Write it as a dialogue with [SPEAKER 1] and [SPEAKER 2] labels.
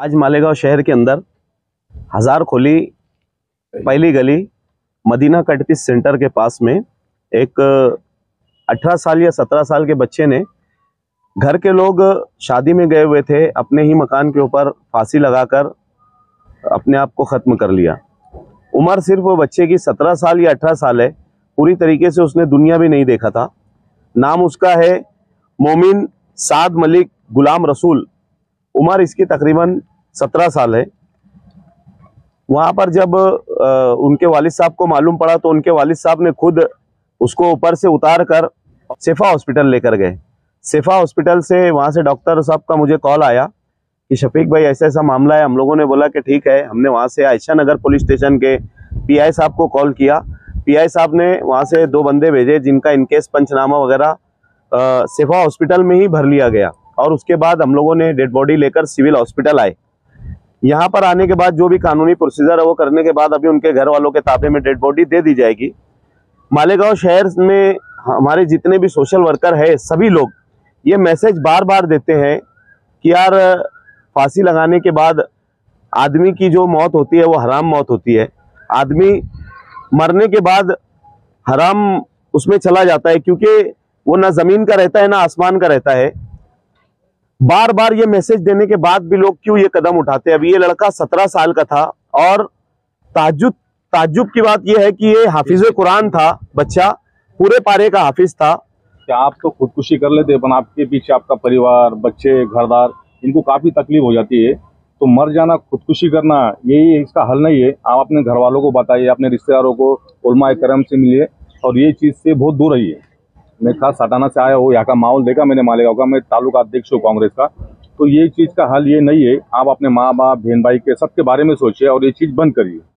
[SPEAKER 1] आज मालेगांव शहर के अंदर हजार खोली पहली गली मदीना कट पीस सेंटर के पास में एक 18 साल या 17 साल के बच्चे ने, घर के लोग शादी में गए हुए थे, अपने ही मकान के ऊपर फांसी लगाकर अपने आप को ख़त्म कर लिया। उम्र सिर्फ वो बच्चे की 17 साल या 18 साल है। पूरी तरीके से उसने दुनिया भी नहीं देखा था। नाम उसका है मोमिन साद मलिक गुलाम रसूल। उम्र इसकी तकरीबन 17 साल है। वहाँ पर जब उनके वालिद साहब को मालूम पड़ा तो उनके वालिद साहब ने खुद उसको ऊपर से उतार कर शेफा हॉस्पिटल लेकर गए। शेफा हॉस्पिटल से वहाँ से डॉक्टर साहब का मुझे कॉल आया कि शफीक भाई ऐसा ऐसा मामला है। हम लोगों ने बोला कि ठीक है। हमने वहाँ से आयशा नगर पुलिस स्टेशन के पीआई साहब को कॉल किया। पीआई साहब ने वहाँ से 2 बंदे भेजे जिनका इनकेस पंचनामा वगैरह शेफा हॉस्पिटल में ही भर लिया गया। और उसके बाद हम लोगों ने डेड बॉडी लेकर सिविल हॉस्पिटल आए। यहाँ पर आने के बाद जो भी कानूनी प्रोसीजर है वो करने के बाद अभी उनके घर वालों के ताबे में डेड बॉडी दे दी जाएगी। मालेगांव शहर में हमारे जितने भी सोशल वर्कर है, सभी लोग ये मैसेज बार बार देते हैं कि यार फांसी लगाने के बाद आदमी की जो मौत होती है वो हराम मौत होती है। आदमी मरने के बाद हराम उसमें चला जाता है, क्योंकि वो ना जमीन का रहता है ना आसमान का रहता है। बार बार ये मैसेज देने के बाद भी लोग क्यों ये कदम उठाते हैं। अभी ये लड़का 17 साल का था और ताज्जुब की बात ये है कि ये हाफिज कुरान था। बच्चा पूरे पारे का हाफिज था।
[SPEAKER 2] क्या आप तो खुदकुशी कर लेते, पर आपके पीछे आपका परिवार, बच्चे, घरदार, इनको काफी तकलीफ हो जाती है। तो मर जाना, खुदकुशी करना, यही इसका हल नहीं है। आप अपने घर वालों को बताइए, अपने रिश्तेदारों को, उलमाए करम से मिलिए और ये चीज से बहुत दूर रहिए। मैं खास सटाना से आया हूँ, यहाँ का माहौल देखा मैंने मालेगांव का। मैं तालुका अध्यक्ष हूँ कांग्रेस का। तो ये चीज का हल ये नहीं है। आप अपने माँ बाप, बहन भाई के सबके बारे में सोचिए और ये चीज बंद करिए।